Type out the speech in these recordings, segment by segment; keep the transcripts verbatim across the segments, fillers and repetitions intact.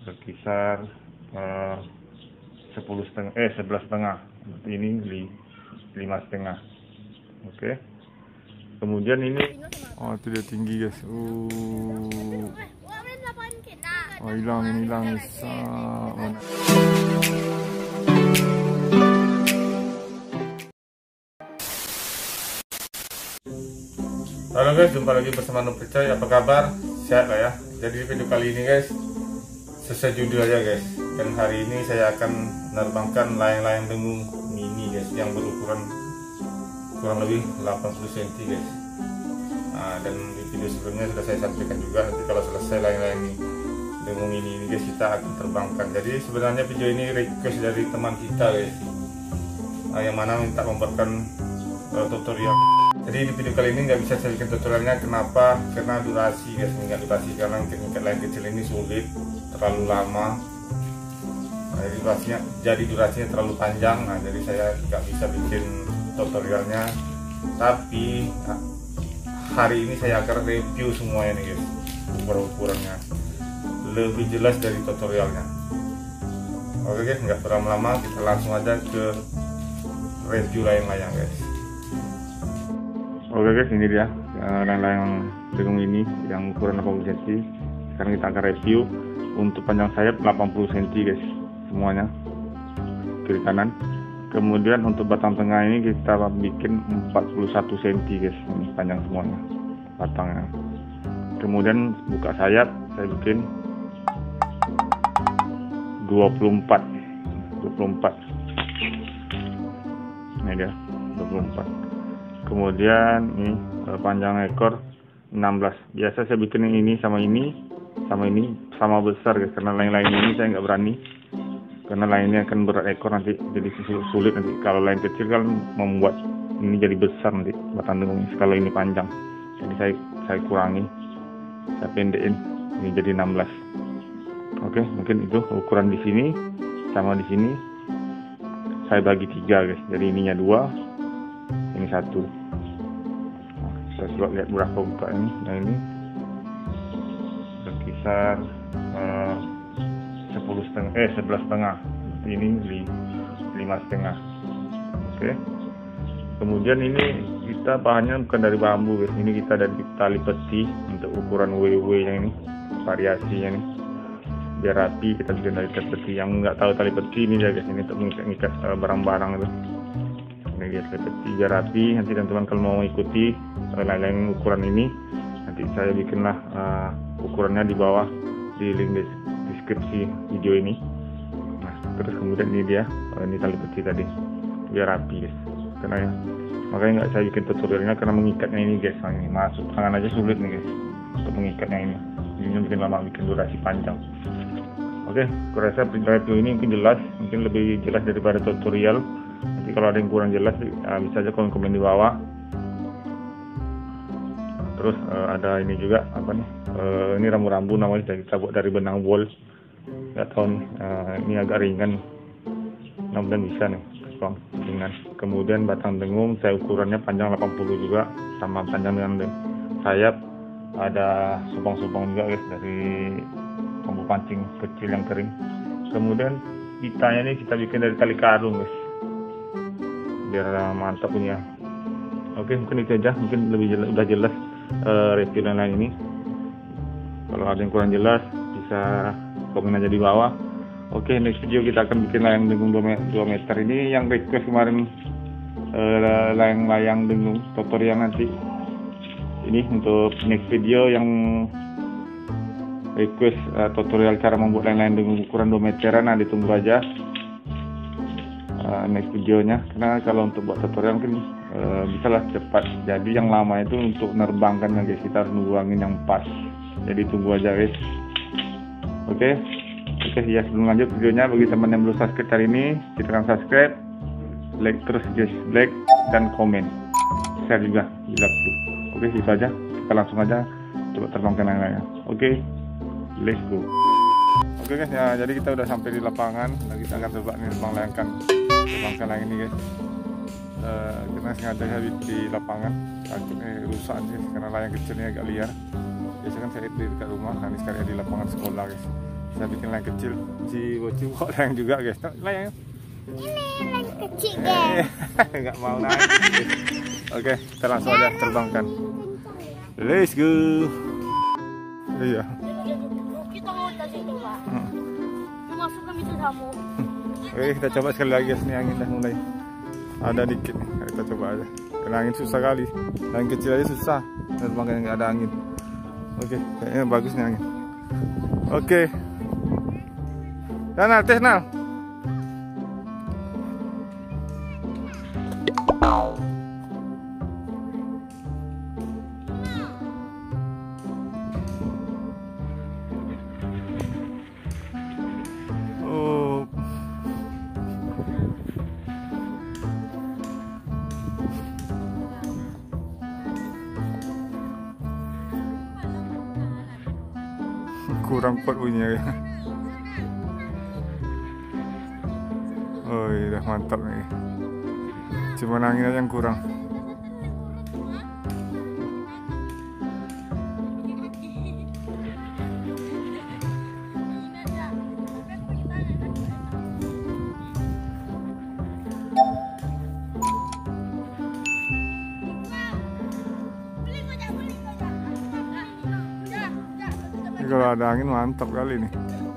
berkisar uh, sepuluh setengah eh sebelas setengah, ini lima setengah. Oke, kemudian ini oh itu dia tinggi guys. uh. Oh hilang, ini hilang bisa. Halo guys, jumpa lagi bersama Noob Percoy. Apa kabar? Sehat lah ya. Jadi video kali ini guys, sesuai judul aja guys. Dan hari ini saya akan menerbangkan layang-layang dengung mini guys, yang berukuran kurang lebih delapan puluh sentimeter guys. Nah, dan di video sebelumnya sudah saya sampaikan juga, nanti kalau selesai layang-layang dengung mini ini guys, kita akan terbangkan. Jadi sebenarnya video ini request dari teman kita guys, nah, yang mana minta membuatkan uh, tutorial. Jadi di video kali ini nggak bisa saya bikin tutorialnya. Kenapa? Karena durasi guys, nggak durasi karena ikat layang kecil ini sulit, terlalu lama. Nah, jadi durasinya, jadi durasinya terlalu panjang. Nah, jadi saya nggak bisa bikin tutorialnya. Tapi nah, hari ini saya akan review semuanya nih guys, ukuran-ukurannya lebih jelas dari tutorialnya. Oke guys, nggak berlama-lama, kita langsung aja ke review layang-layang guys. Oke guys, ini dia layang-layang dengung ini yang ukuran delapan puluh sentimeter. Sekarang kita akan review. Untuk panjang sayap delapan puluh sentimeter guys, semuanya kiri kanan. Kemudian untuk batang tengah ini kita bikin empat puluh satu sentimeter guys, ini panjang semuanya batangnya. Kemudian buka sayap saya bikin dua puluh empat. Ini dia dua puluh empat. Kemudian ini panjang ekor enam belas. Biasa saya bikin ini sama ini sama ini sama besar guys, karena lain-lain ini saya nggak berani, karena lainnya akan berat ekor nanti, jadi sulit nanti. Kalau lain kecil kan membuat ini jadi besar nanti batang dengung. Kalau ini panjang, jadi saya saya kurangi, saya pendekin, ini jadi enam belas. Oke, mungkin itu ukuran di sini sama di sini. Saya bagi tiga guys, jadi ininya dua, ini satu. Nah, saya coba lihat berapa buka ini. Nah, ini berkisar uh, sepuluh setengah eh sebelas setengah, ini lima setengah. Oke, kemudian ini kita bahannya bukan dari bambu guys, ini kita dari tali peti untuk ukuran W W nya ini, variasinya nih biar rapi. Kita bikin dari tali peti. Yang nggak tahu tali peti ini ya guys, ini untuk mengikat uh, barang-barang itu. Ini dia tali peti biar rapi. Nanti teman-teman kalau mau ikuti layang-layang ukuran ini, nanti saya bikinlah uh, ukurannya di bawah di link deskripsi video ini. Nah, terus kemudian ini dia, uh, ini tali peti tadi biar rapi guys. Karena ya, makanya nggak saya bikin tutorialnya karena mengikatnya ini guys. Nah, ini masuk tangan aja sulit nih guys untuk mengikatnya ini. Ini bikin lama, bikin durasi panjang. Oke, kurasa review ini mungkin jelas, mungkin lebih jelas daripada tutorial. Nanti kalau ada yang kurang jelas uh, bisa aja komen-komen di bawah. Terus uh, ada ini juga apa nih? Uh, ini rambu-rambu namanya, kita buat dari benang wol. Nggak tahu nih, uh, ini agak ringan. Mudah-mudahan bisa nih, bang, ringan. Kemudian batang dengung saya ukurannya panjang delapan puluh juga, sama panjang dengan sayap. Ada subang-subang juga guys dari bambu pancing kecil yang kering. Kemudian kitanya ini kita bikin dari tali karung guys, biar mantap punya. Oke, mungkin itu aja, mungkin lebih jelas, udah jelas uh, review dan lain ini. Kalau ada yang kurang jelas bisa komen aja di bawah. Oke, next video kita akan bikin layang dengung dua meter. Ini yang request kemarin, uh, layang-layang dengung tutorial nanti. Ini untuk next video yang request uh, tutorial cara membuat layang-layang dengan ukuran dua meteran. Nah, ditunggu aja uh, next videonya, karena kalau untuk buat tutorial mungkin uh, bisa lah cepat. Jadi yang lama itu untuk nerbangkan guys, kita harus nunggu angin yang pas. Jadi tunggu aja guys. Oke, oke ya, sebelum lanjut videonya, bagi teman yang belum subscribe hari ini, silahkan subscribe, like terus guys, like dan komen, share juga bila perlu. Oke, itu aja, kita langsung aja coba terbangkan layang-layang. Oke, let's go. Oke guys ya, jadi kita udah sampai di lapangan. Nah, kita akan coba nih terbang layangkan terbangkan layang ini guys. Uh, kita sengaja habis di lapangan, takutnya rusak nih karena layang kecilnya agak liar. Biasanya kan saya di dekat rumah, nah ini sekali di lapangan sekolah guys. Saya bikin layang kecil. Si bocil kok layang juga guys. Layang. Ini layang kecil guys. Nggak mau naik. Oke, kita langsung aja terbangkan. Let's go. Iya. Kita mau dari situ Pak. Hmm. Masuk ke itu kamu. Oke, kita coba sekali lagi guys. Ini angin dah mulai ada dikit nih. Kita coba aja. Karena angin susah kali. Angin kecil aja susah. Terbangkan nggak ada angin. Oke, kayaknya bagus nih angin. Oke. Dan tes Nal. Oh. Kurang kuat bunyinya. Oh iya, mantap nih. Cuma angin aja yang kurang. Ini kalau ada angin mantap kali nih.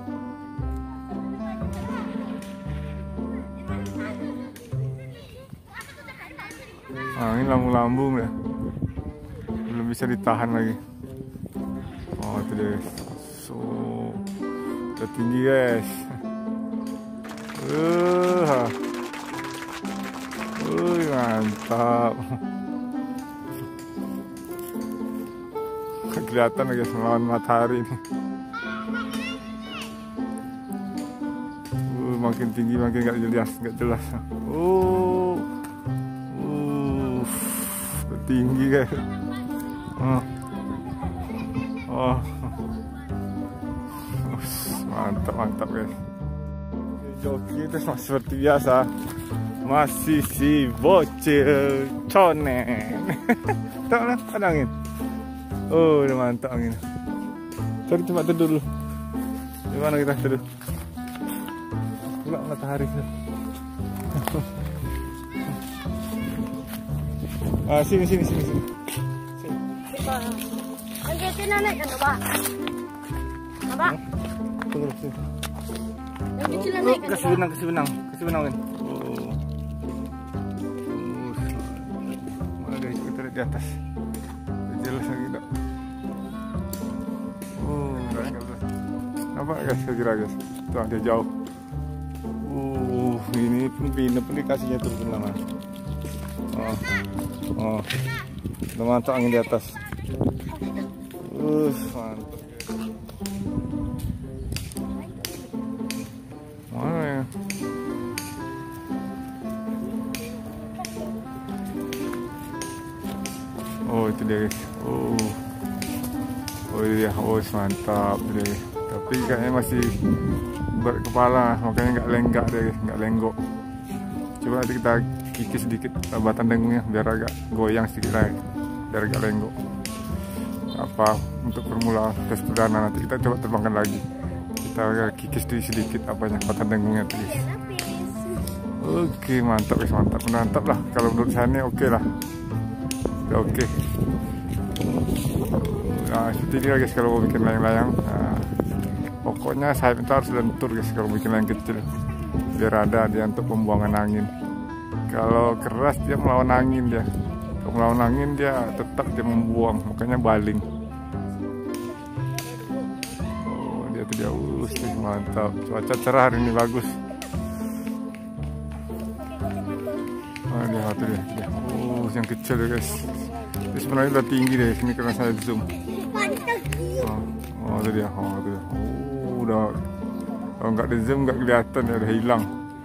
Angin lambung-lambung ya, belum bisa ditahan lagi. Oh itu deh, so udah tinggi guys. Uh, uh, mantap. Kelihatan guys melawan matahari ini. Uh, makin tinggi makin nggak jelas, nggak jelas. Oh. Tinggi guys. Oh. Oh. Mantap mantap guys. Joki itu masih seperti biasa. Masih si bocil conen. Tak lah, ada angin. Oh, udah mantap angin. Cari tempat tidur dulu. Di mana kita tidur? Pula matahari. Ah, sini sini sini sini. Oke, sini naik kan, Pak? Apa? Tunggu sini. Yang kecil naik kan? Kasih benang, kasih benang, kasih benang kan. Oh. Mana guys, kita lihat di atas. Jelas lagi tak? Oh, enggak jelas. Nampak guys, kira guys. Tuh dia jauh. Uh, ini pun pindah aplikasinya turun lama. Oh. Oh, udah mantap angin di atas. Uh, mantap. Mana ya? Oh itu dia guys. Oh, oh iya, oh mantap dia. Tapi kayaknya masih berat kepala, makanya nggak lenggak deh, nggak lenggok. Coba nanti kita kikis sedikit batang dengungnya biar agak goyang sedikit lagi, biar agak lenggok. Apa untuk permulaan tes perdana, nanti kita coba terbangkan lagi. Kita agak kikis sedikit apanya batang dengungnya guys. Oke mantap guys, mantap mantap lah. Kalau menurut saya ini oke lah, udah oke. Nah seperti ini guys kalau mau bikin layang-layang. Nah, pokoknya saya minta harus lentur guys kalau bikin layang kecil, biar ada dia untuk pembuangan angin. Kalau keras dia melawan angin dia. Kalau melawan angin dia tetap dia membuang, makanya baling. Oh dia tuh dia, uh, mantap. Cuaca cerah hari ini bagus. Oh dia tuh dia, dia. Oh yang kecil ya guys. Ini sebenarnya udah tinggi deh sini karena saya zoom. Oh, oh itu dia, oh itu dia. Oh udah, kalau nggak di zoom nggak kelihatan ya, udah hilang.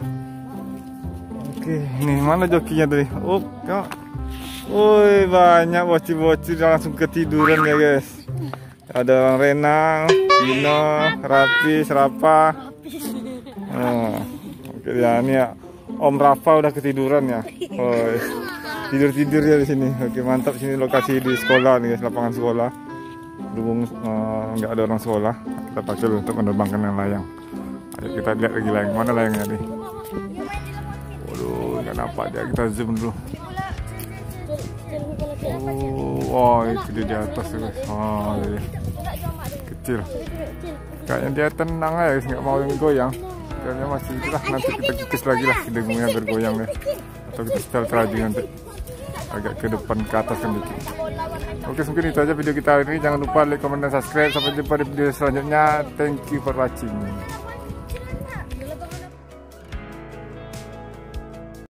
Oke, nih mana jokinya tadi? Oh, ya. Woi, banyak bocil-bocil langsung ketiduran ya guys. Ada orang Renang, Dino, Rapi, Serapa. Oh, oke ya, ini ya Om Rafa udah ketiduran ya. Oh, tidur-tidur ya di sini. Oke, mantap sini lokasi di sekolah nih guys, lapangan sekolah. Berhubung uh, nggak ada orang sekolah, kita pakai dulu untuk menerbangkan yang layang. Ayo kita lihat lagi layang, mana layangnya nih? Waduh, nggak nampak dia, kita zoom dulu. Oh, oh itu dia di atas guys. Oh, iya. Kecil. Kayaknya dia tenang aja, nggak mau yang goyang. Kayaknya masih lah, nanti kita kikis lagi lah, dengungnya bergoyang deh. Atau kita setel lagi nanti agak ke depan ke atas sedikit. Oke, mungkin itu aja video kita hari ini. Jangan lupa like, comment, dan subscribe. Sampai jumpa di video selanjutnya. Thank you for watching.